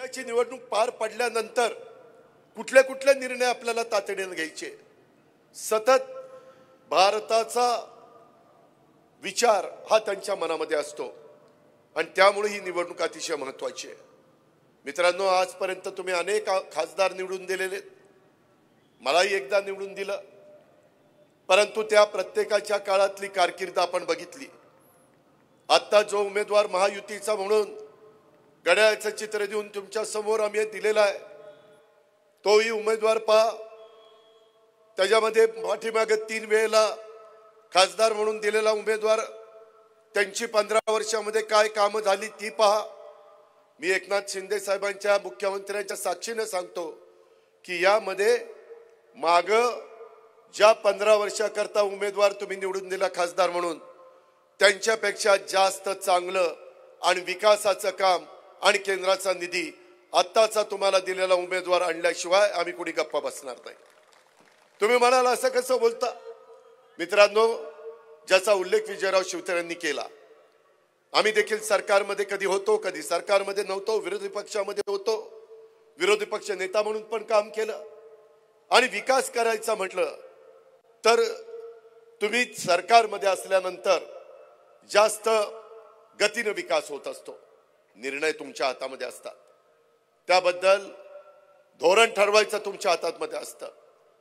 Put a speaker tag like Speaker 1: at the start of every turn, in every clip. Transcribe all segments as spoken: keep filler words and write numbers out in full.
Speaker 1: विधानसभेची निवडणूक पार पडल्यानंतर कुठले कुठले निर्णय आपल्याला तातडीने घ्यायचे, सतत भारताचा विचार हा त्यांच्या मनामध्ये असतो आणि त्यामुळे ही निवडणूक अतिशय महत्त्वाची आहे। मित्रांनो, आजपर्यंत तुम्ही अनेक खासदार निवडून दिलेले, मलाही एकदा निवडून दिलं, परंतु त्या प्रत्येकाच्या काळातली कारकीर्द आपण बघितली। आता जो उमेदवार महायुतीचा म्हणून घड्याळाचं चित्र देऊन तुमच्या समोर आम्ही दिलेला आहे, तोही उमेदवार पहा, त्याच्यामध्ये पाठीमागे तीन वेळेला खासदार म्हणून दिलेला उमेदवार, त्यांची पंधरा वर्षामध्ये काय कामं झाली ती पहा। मी एकनाथ शिंदे साहेबांच्या मुख्यमंत्र्यांच्या साक्षीने सांगतो की यामध्ये माग ज्या पंधरा वर्षाकरता उमेदवार तुम्ही निवडून दिला खासदार म्हणून, त्यांच्यापेक्षा जास्त चांगलं आणि विकासाचं काम आणि केंद्राचा निधी आत्ताचा तुम्हाला दिलेला उमेदवार आणल्याशिवाय आम्ही कुणी गप्पा बसणार नाही। तुम्ही म्हणाल असं कसं बोलता? मित्रांनो, ज्याचा उल्लेख विजयराव शिवतारेंनी केला, आम्ही देखील सरकारमध्ये कधी होतो, कधी सरकारमध्ये नव्हतो, विरोधी पक्षामध्ये होतो, विरोधी पक्ष नेता म्हणून पण काम केलं आणि विकास करायचा म्हटलं तर तुम्ही सरकारमध्ये असल्यानंतर जास्त गतीने विकास होत असतो, निर्णय तुमच्या हातामध्ये असतात, त्याबद्दल धोरण ठरवायचं तुमच्या हातामध्ये असतं,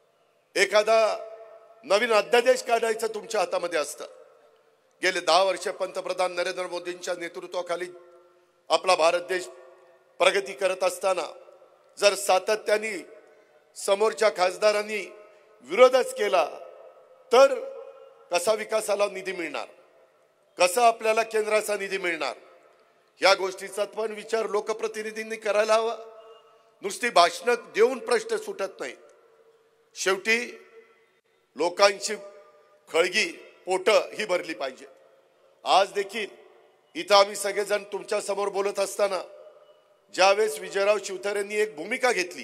Speaker 1: एखादा नवीन अध्यादेश काढायचं तुमच्या हातामध्ये असतं। गेले दहा वर्ष पंतप्रधान नरेंद्र मोदींच्या नेतृत्वाखाली आपला भारत देश प्रगती करत असताना जर सातत्याने समोरच्या खासदारांनी विरोधच केला तर कसा विकासाला निधी मिळणार, कसा आपल्याला केंद्राचा निधी मिळणार, या गोष्टीचा पण विचार लोकप्रतिनिधींनी करायला हवा। नुसती भाषण देऊन प्रश्न सुटत नाही, शेवटी लोकांची खळगी पोट ही भरली पाहिजे। आज देखील इथं आम्ही सगळेजण तुमच्या समोर बोलत असताना ज्यावेळेस विजयराव शिवतारेंनी एक भूमिका घेतली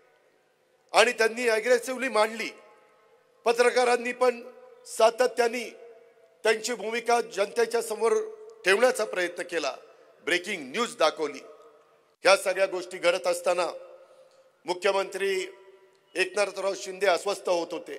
Speaker 1: आणि त्यांनी अग्रेसिव्हली मांडली, पत्रकारांनी पण सातत्याने त्यांची भूमिका जनतेच्या समोर ठेवण्याचा प्रयत्न केला, ब्रेकिंग न्यूज दाखवली। ह्या सगळ्या गोष्टी घडत असताना मुख्यमंत्री एकनाथराव शिंदे अस्वस्थ होत होते।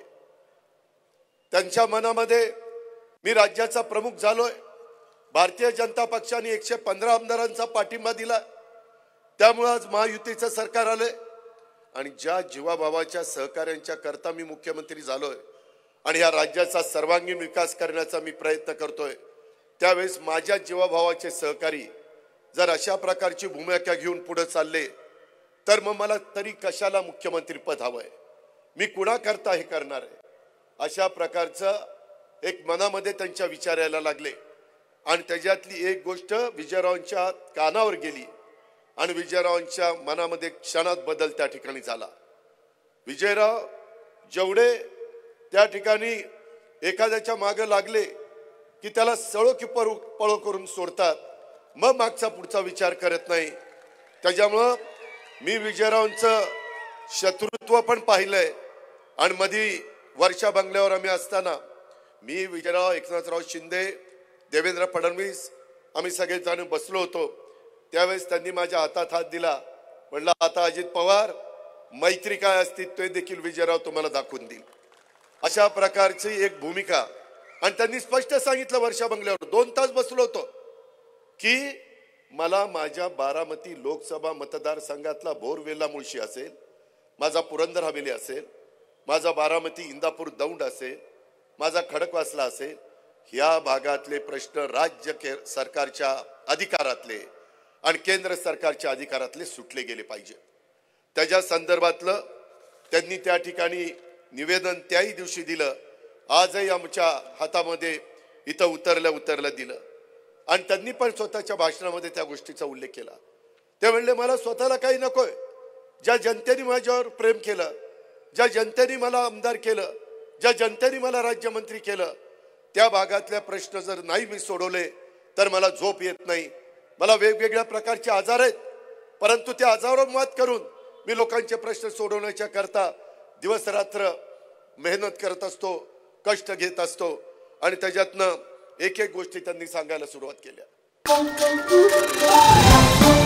Speaker 1: त्यांच्या मनामध्ये मी राज्याचा प्रमुख झालोय, भारतीय जनता पक्षाने एकशे पंधरा आमदारांचा पाठिंबा दिला, त्यामुळे आज महायुतीचं सरकार आलंय आणि ज्या जीवाभावाच्या सहकार्यांच्या करता मी मुख्यमंत्री झालोय आणि या राज्याचा सर्वांगीण विकास करण्याचा मी प्रयत्न करतोय, त्यावेळेस माझ्या जीवाभावाचे सहकारी जर अशा प्रकारची भूमिका घेऊन पुढे चालले तर मग मला तरी कशाला मुख्यमंत्री पद हवंय, मी कुणा करता हे करणार आहे, अशा प्रकारचं एक मनामध्ये त्यांच्या विचार यायला लागले। आणि त्याच्यातली एक गोष्ट विजयरावांच्या कानावर गेली आणि विजयरावांच्या मनामध्ये क्षणात बदल त्या ठिकाणी झाला। विजयराव जेवढे त्या ठिकाणी एखाद्याच्या मागे लागले की त्याला सळो की पळो पळो करून सोडतात, मग मागचा पुढचा विचार करत नाही। त्याच्यामुळं मी विजयरावांचं शत्रुत्व पण पाहिलंय आणि मधी वर्षा बंगल्यावर आम्ही असताना मी, विजयराव, एकनाथराव शिंदे, देवेंद्र फडणवीस आम्ही सगळेजण बसलो होतो, त्यावेळेस त्यांनी माझ्या हातात हात दिला, म्हणलं आता अजित पवार मैत्री काय असते ते देखील विजयराव तुम्हाला दाखवून देईल, अशा प्रकारची एक भूमिका। आणि त्यांनी स्पष्ट सांगितलं, वर्षा बंगल्यावर दोन तास बसलो होतो की मला माझ्या बारामती लोकसभा मतदारसंघातला बोरवेला मुळशी असेल, माझा पुरंदर हवेली असेल, माझा बारामती इंदापूर दौंड असेल, माझा खडकवासला असेल, ह्या भागातले प्रश्न राज्य सरकारच्या अधिकारातले आणि केंद्र सरकारच्या अधिकारातले सुटले गेले पाहिजे, त्याच्या संदर्भातलं त्यांनी त्या ठिकाणी निवेदन त्याही दिवशी दिलं, आजही आमच्या हातामध्ये इथं उतरल्या उतरल्या दिलं। आणि त्यांनी पण स्वतःच्या भाषणामध्ये त्या गोष्टीचा उल्लेख केला। ते म्हणले मला स्वतःला काही नकोय, ज्या जनतेने माझ्यावर प्रेम केलं, ज्या जनतेने मला आमदार केलं, ज्या जनतेने मला राज्यमंत्री केलं, त्या भागातल्या प्रश्न जर नाही मी सोडवले तर मला झोप येत नाही, मला वेगवेगळ्या प्रकारचे आजार आहेत, परंतु त्या आजारावर मात करून मी लोकांचे प्रश्न सोडवण्याच्या करता दिवस रात्र मेहनत करत असतो, कष्ट घेत असतो आणि त्याच्यातनं एक एक गोष्टी त्यांनी सांगायला सुरुवात केल्या।